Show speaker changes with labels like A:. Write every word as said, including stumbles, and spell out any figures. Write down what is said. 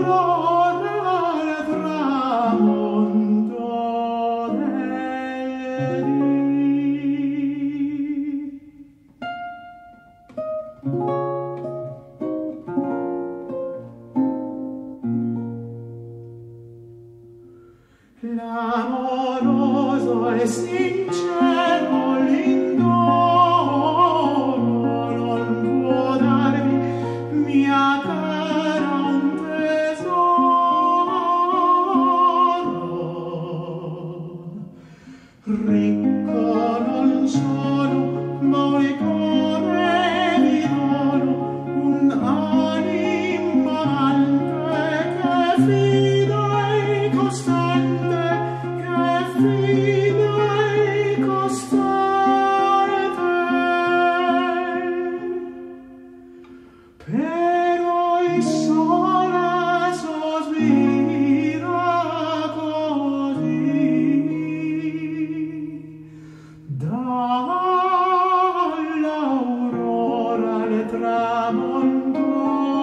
A: L'amoroso e sincero l'indoro non può darvi, mia cara, un tesoro. Ricco non sono, ma un cuore vi dono, un'anima amante che fida e costante, fida e costante. Però il sole sospira così dall'aurora al tramonto.